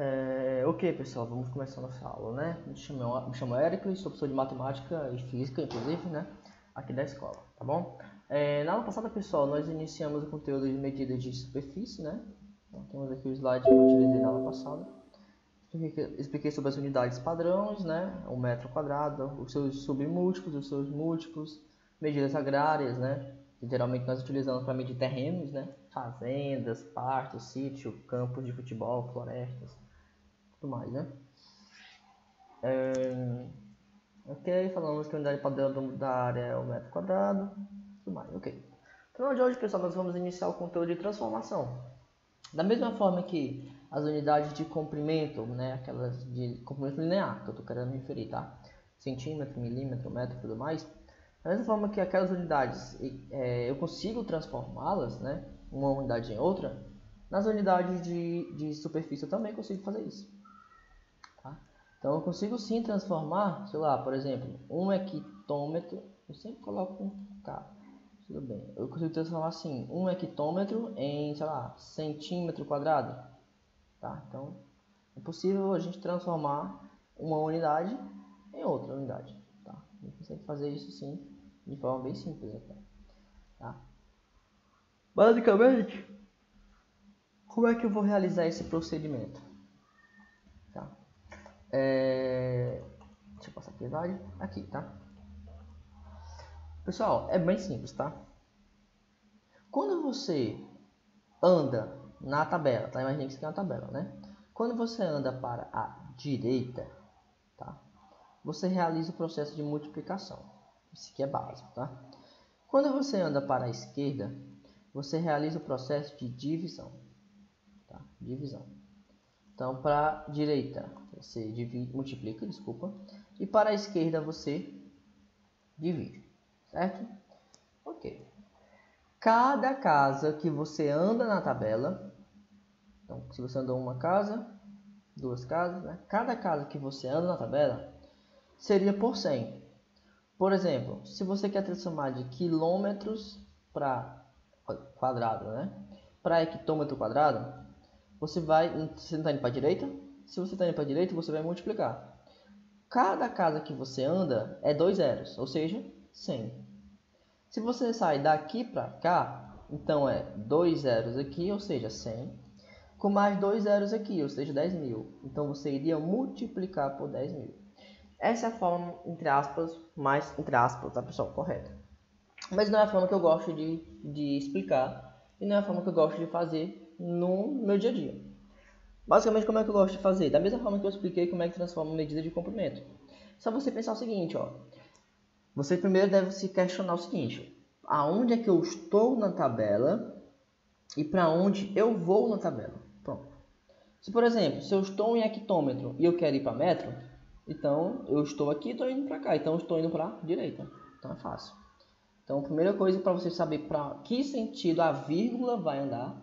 Ok, pessoal, vamos começar nossa aula, né? Me chamo Érico, sou professor de matemática e física, inclusive, né? Aqui da escola, tá bom? Na aula passada, pessoal, nós iniciamos o conteúdo de medidas de superfície, né? Então, temos aqui o slide que eu utilizei na aula passada. Expliquei sobre as unidades padrões, né? O metro quadrado, os seus submúltiplos, os seus múltiplos, medidas agrárias, né? Que geralmente nós utilizamos para medir terrenos, né? Fazendas, pastos, sítio, campos de futebol, florestas, tudo mais, né? Ok, falamos que a unidade padrão da área é o metro quadrado, tudo mais, ok. Então, de hoje, pessoal, nós vamos iniciar o conteúdo de transformação. Da mesma forma que as unidades de comprimento, né, aquelas de comprimento linear, que eu estou querendo me referir, tá? Centímetro, milímetro, metro e tudo mais. Da mesma forma que aquelas unidades, eu consigo transformá-las, né, uma unidade em outra, nas unidades de superfície eu também consigo fazer isso. Tá? Então eu consigo sim transformar, sei lá, por exemplo, 1 hectômetro, eu sempre coloco um K, tudo bem. Eu consigo transformar assim, 1 hectômetro em, sei lá, centímetro quadrado. Tá? Então é possível a gente transformar uma unidade em outra unidade. Tá? A gente consegue fazer isso sim, de forma bem simples até. Tá? Basicamente, como é que eu vou realizar esse procedimento? Tá? Deixa eu passar aqui o slide. Aqui, tá? Pessoal, é bem simples, tá? Quando você anda na tabela, tá? Imagina que isso aqui é uma tabela, né? Quando você anda para a direita, tá? Você realiza o processo de multiplicação. Isso aqui é básico, tá? Quando você anda para a esquerda, você realiza o processo de divisão, tá? Divisão. Então, para a direita, você multiplica, desculpa. E para a esquerda, você divide, certo? Ok. Cada casa que você anda na tabela, então se você andou uma casa, duas casas, né? Cada casa que você anda na tabela seria por 100. Por exemplo, se você quer transformar de quilômetros para quadrado, né? Para hectômetro quadrado, você não está indo para a direita? Se você está indo para a direita, você vai multiplicar. Cada casa que você anda é 2 zeros, ou seja, 100. Se você sai daqui para cá, então é 2 zeros aqui, ou seja, 100, com mais 2 zeros aqui, ou seja, 10.000. Então você iria multiplicar por 10.000. Essa é a forma, entre aspas, mais, entre aspas, tá, pessoal? Correta. Mas não é a forma que eu gosto de explicar e não é a forma que eu gosto de fazer no meu dia a dia. Basicamente, como é que eu gosto de fazer? Da mesma forma que eu expliquei como é que transforma uma medida de comprimento. Só você pensar o seguinte, ó. Você primeiro deve se questionar o seguinte: aonde é que eu estou na tabela e para onde eu vou na tabela? Pronto. Se, por exemplo, se eu estou em hectômetro e eu quero ir para metro, então eu estou aqui e estou indo para cá, então eu estou indo para a direita. Então é fácil. Então a primeira coisa para você saber para que sentido a vírgula vai andar,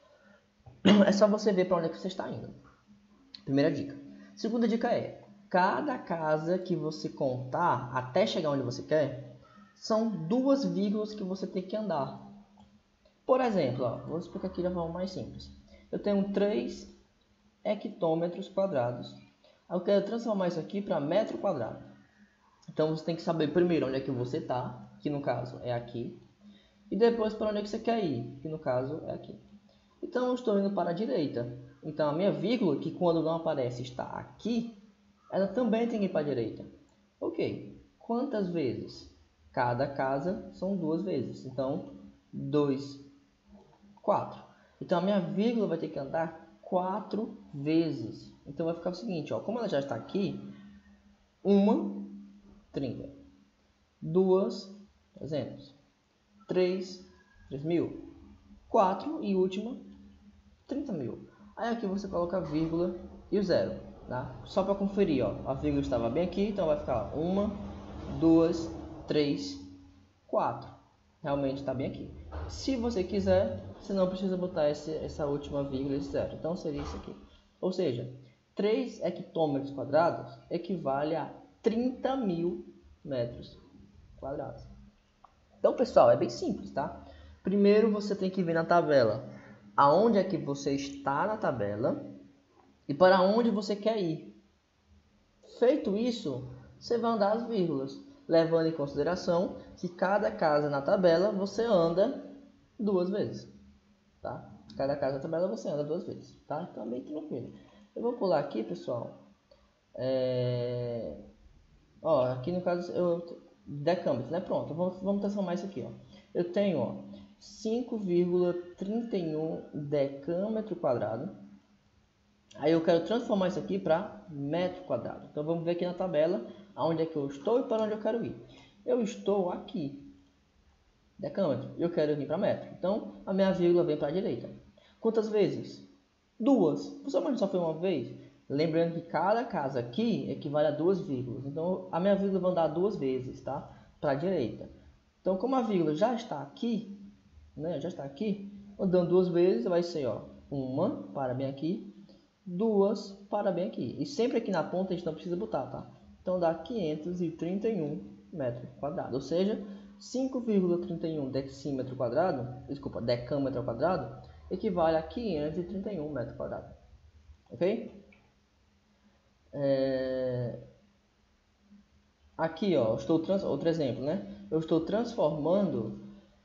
é só você ver para onde é que você está indo. Primeira dica. Segunda dica é: cada casa que você contar até chegar onde você quer, são 2 vírgulas que você tem que andar. Por exemplo, ó, vou explicar aqui de uma forma mais simples. Eu tenho 3 hectômetros quadrados. Eu quero transformar isso aqui para metro quadrado. Então você tem que saber primeiro onde é que você está, que no caso é aqui, e depois para onde é que você quer ir, que no caso é aqui. Então eu estou indo para a direita. Então a minha vírgula, que quando não aparece está aqui, ela também tem que ir para a direita. Ok, quantas vezes? Cada casa são 2 vezes. Então 2, 4. Então a minha vírgula vai ter que andar 4 vezes. Então vai ficar o seguinte, ó, como ela já está aqui, 1, 30. 2, 300. 3, 3.000. 4 e última, 30.000. Aí aqui você coloca a vírgula e o zero, tá? Só para conferir, ó, a vírgula estava bem aqui, então vai ficar 1, 2, 3, 4. Realmente está bem aqui. Se você quiser, você não precisa botar essa última vírgula e zero. Então seria isso aqui. Ou seja, 3 hectômetros quadrados equivale a 30.000 metros quadrados. Então, pessoal, é bem simples, tá? Primeiro você tem que ver na tabela aonde é que você está na tabela e para onde você quer ir. Feito isso, você vai andar as vírgulas, levando em consideração que cada casa na tabela você anda 2 vezes, tá? Cada casa na tabela você anda 2 vezes, tá? Então é bem tranquilo. Eu vou pular aqui, pessoal. Ó, aqui no caso decâmetro, né? Pronto, vamos transformar isso aqui, ó. Eu tenho, ó, 5,31 decâmetro quadrado. Aí eu quero transformar isso aqui para metro quadrado. Então vamos ver aqui na tabela aonde é que eu estou e para onde eu quero ir. Eu estou aqui, decâmetro, e eu quero vir para metro. Então a minha vírgula vem para a direita. Quantas vezes? 2. Possivelmente só foi uma vez. Lembrando que cada casa aqui equivale a 2 vírgulas. Então a minha vírgula vai andar 2 vezes, tá? Para a direita. Então como a vírgula já está aqui, né? Já está aqui, andando 2 vezes vai ser, ó, uma para bem aqui, 2 para bem aqui. E sempre aqui na ponta a gente não precisa botar, tá? Então dá 531 metros quadrados. Ou seja, 5,31 decímetro quadrado, desculpa, decâmetro quadrado, equivale a 531 metros quadrados. Ok? Aqui, ó, outro exemplo, né? Eu estou transformando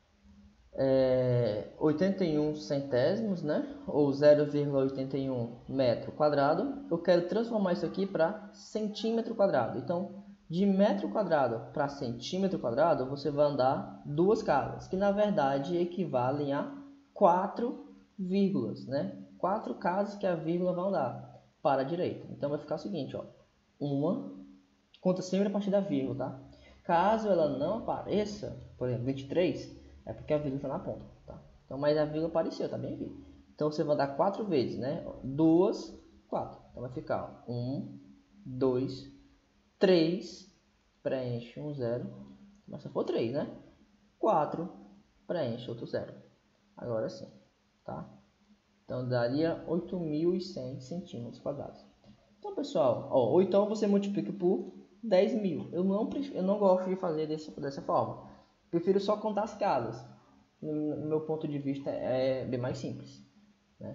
81 centésimos, né? Ou 0,81 metro quadrado. Eu quero transformar isso aqui para centímetro quadrado. Então, de metro quadrado para centímetro quadrado, você vai andar 2 casas, que na verdade equivalem a 4 vírgulas, né? 4 casas que a vírgula vai andar para a direita. Então, vai ficar o seguinte, ó. Conta sempre a partir da vírgula, tá? Caso ela não apareça, por exemplo, 23, é porque a vírgula está na ponta, tá? Então, mas a vírgula apareceu, tá bem aqui. Então, você vai dar 4 vezes, né? 2, 4. Então, vai ficar 1, 2, 3, preenche um 0. Mas só for 3, né? 4, preenche outro 0. Agora sim, tá? Então, daria 8.100 centímetros quadrados. Então, pessoal, ó, ou então você multiplica por 10.000. Eu não gosto de fazer dessa forma. Prefiro só contar as casas. No meu ponto de vista é bem mais simples, né?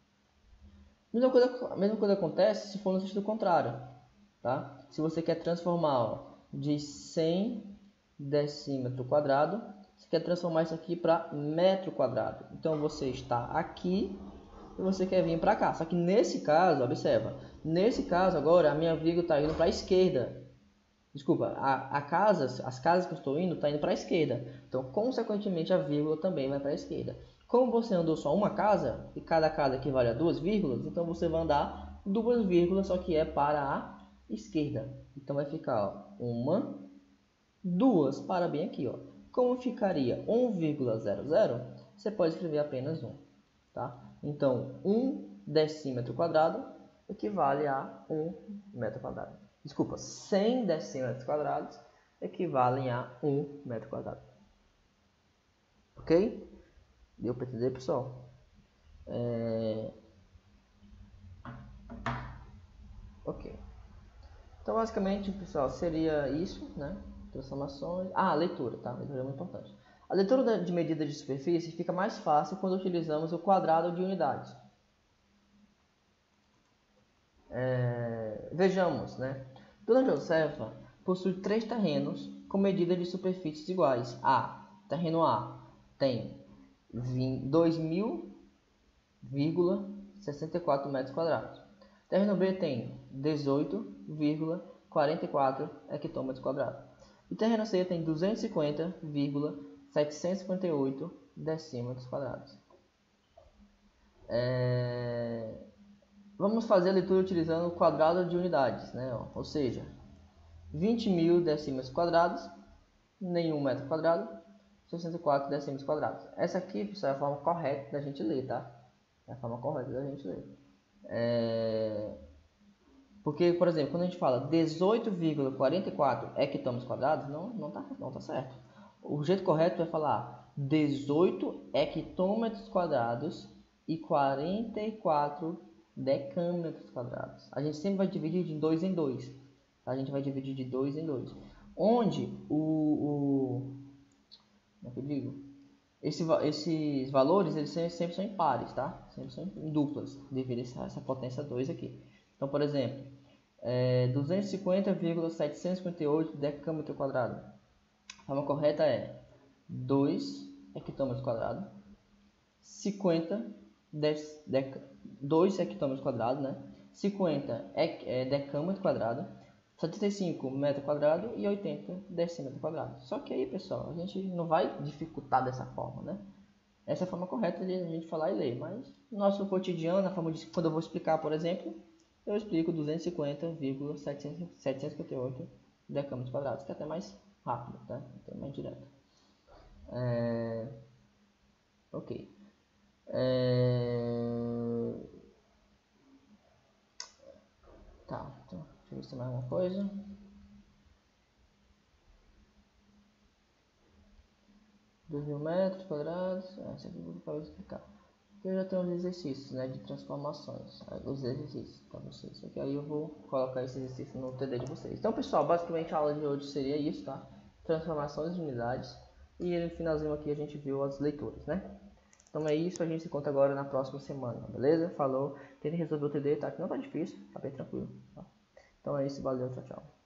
Mesma coisa acontece se for no sentido contrário, tá? Se você quer transformar, ó, de 100 decímetro quadrado, você quer transformar isso aqui para metro quadrado. Então você está aqui e você quer vir para cá. Só que nesse caso, observa, nesse caso agora a minha vírgula está indo para a esquerda. Desculpa, as casas que eu estou indo, está indo para a esquerda. Então, consequentemente, a vírgula também vai para a esquerda. Como você andou só uma casa, e cada casa equivale a 2 vírgulas, então você vai andar 2 vírgulas, só que é para a esquerda. Então, vai ficar, ó, 1, 2, para bem aqui, ó. Como ficaria 1,00, você pode escrever apenas 1, tá? Então, 1 decímetro quadrado equivale a 1 metro quadrado. Desculpa, 100 decímetros quadrados equivalem a 1 metro quadrado. Ok? Deu para entender, pessoal? Ok. Então, basicamente, pessoal, seria isso, né? Transformações. Leitura, tá? Leitura é muito importante. A leitura de medida de superfície fica mais fácil quando utilizamos o quadrado de unidades. Vejamos, né? Dona Josefa possui 3 terrenos com medida de superfícies iguais. Terreno A tem 2.000,64 metros quadrados. Terreno B tem 18,44 hectômetros quadrados. E terreno C tem 250,758 decímetros quadrados. Vamos fazer a leitura utilizando o quadrado de unidades, né? Ou seja, 20.000 decímetros quadrados, nenhum metro quadrado, 64 decímetros quadrados. Essa aqui, pessoal, é a forma correta da gente ler, tá? É a forma correta da gente ler. Porque, por exemplo, quando a gente fala 18,44 hectômetros quadrados, não tá certo. O jeito correto é falar 18 hectômetros quadrados e 44 decâmetros quadrados. A gente sempre vai dividir de 2 em 2. A gente vai dividir de 2 em 2. Onde como é que eu digo? esses valores, eles sempre são em pares, tá? Sempre são em duplas, devido a essa potência 2 aqui. Então, por exemplo, 250,758 decâmetro quadrado. A forma correta é 2 hectômetros quadrados, 2 hectômetros quadrados, né? 50 decâmetro quadrado, 75 metro quadrado e 80 decímetro quadrado. Só que aí, pessoal, a gente não vai dificultar dessa forma, né? Essa é a forma correta de a gente falar e ler, mas no nosso cotidiano, na forma de quando eu vou explicar, por exemplo, eu explico 250,758 decâmetros quadrados, que é até mais rápido, tá? Até mais direto. Ok. Tá, então, deixa eu ver se tem mais alguma coisa. $2.000 metros quadrados. Essa aqui eu vou explicar. Aqui eu já tenho os exercícios, né, de transformações. Os exercícios para vocês. Aqui aí eu vou colocar esse exercício no TD de vocês. Então, pessoal, basicamente a aula de hoje seria isso, tá? Transformações de unidades. E no finalzinho aqui a gente viu as leituras, né? Então é isso, a gente se encontra agora na próxima semana, beleza? Falou. Tente resolver o TD, tá? Que não tá difícil, tá bem tranquilo, tá? Então é isso, valeu, tchau, tchau.